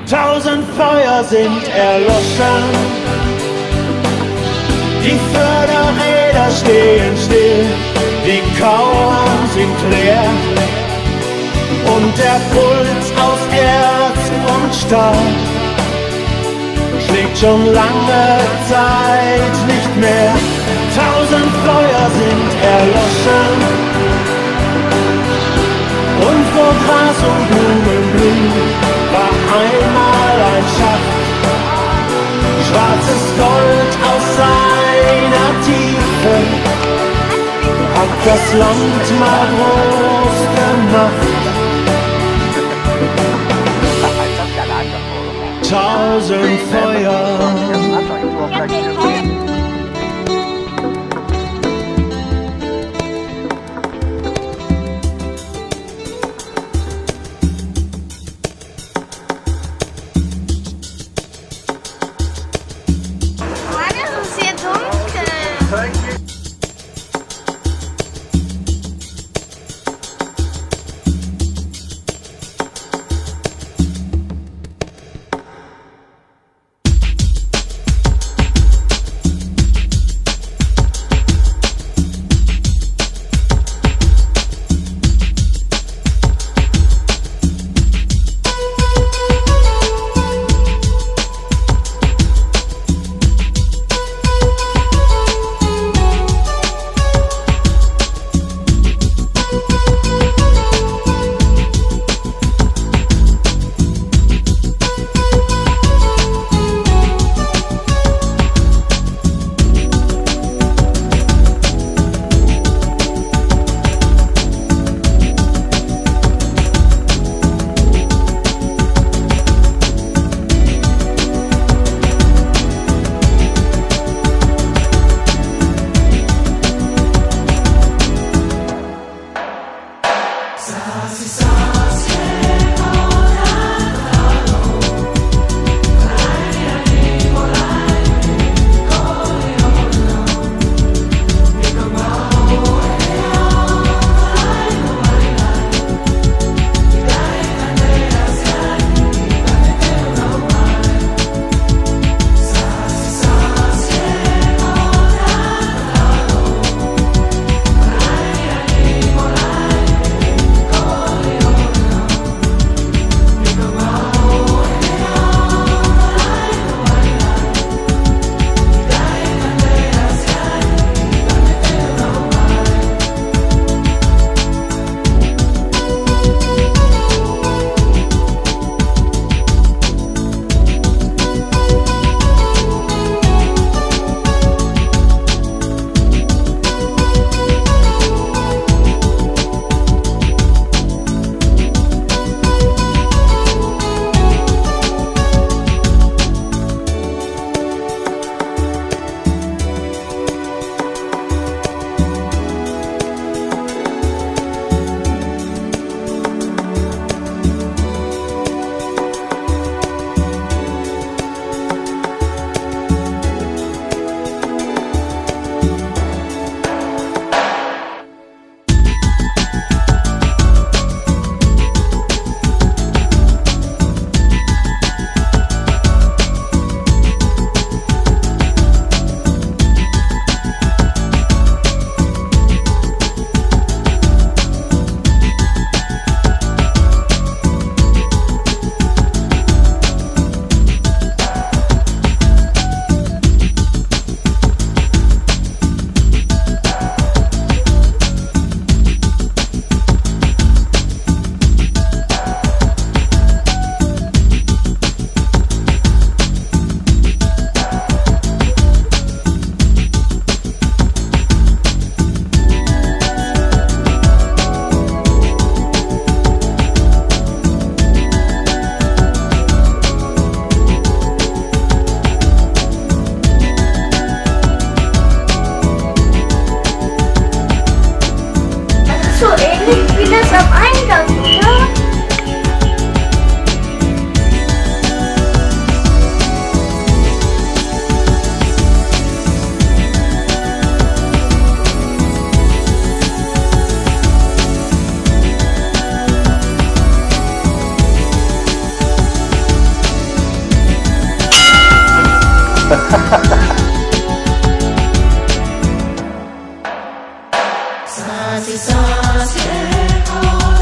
1000 Feuer sind erloschen, die Förderräder stehen still, die Kauern sind leer und der Puls aus Erz und Stahl schlägt schon lange Zeit nicht mehr. 1000 Feuer sind erloschen und wo Gras und Blumen blühen, war einmal ein Schacht, schwarzes Gold aus seiner Tiefe, hat das Land mal groß gemacht. 1000 Feuer.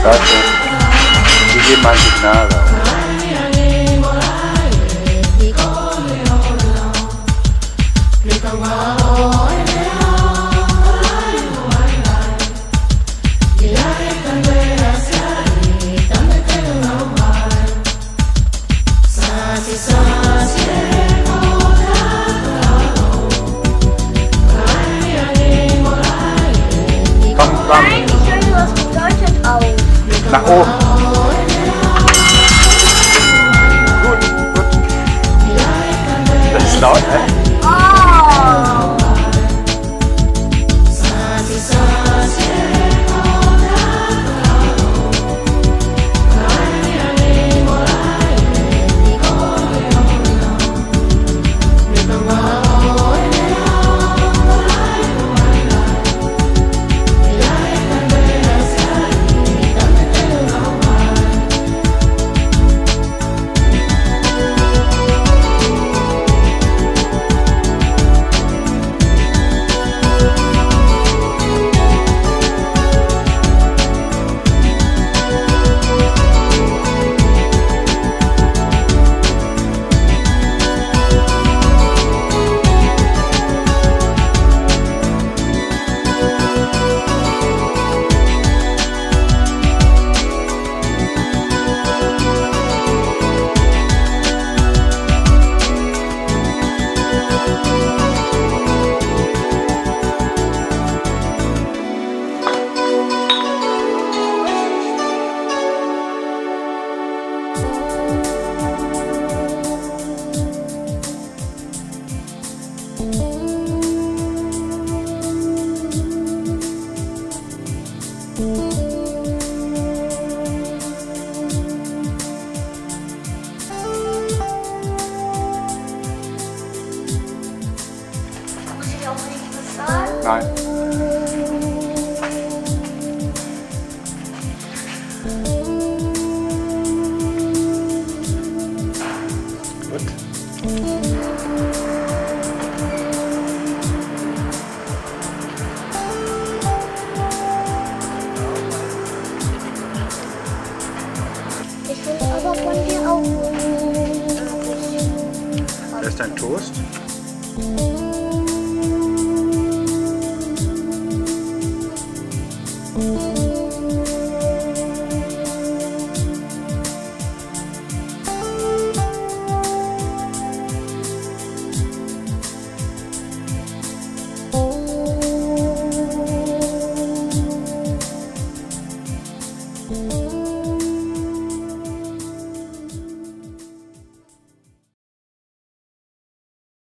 Warte. Wir geben mal ein Signal raus. Nein, ich höre, was bedeutet auf. Nach oben. Gut, gut. Das ist laut, ne? Oh. Muss ich auch nicht was sagen? Nein. Gut. Ich will aber von dir auch. Das ist dein Toast. Oh.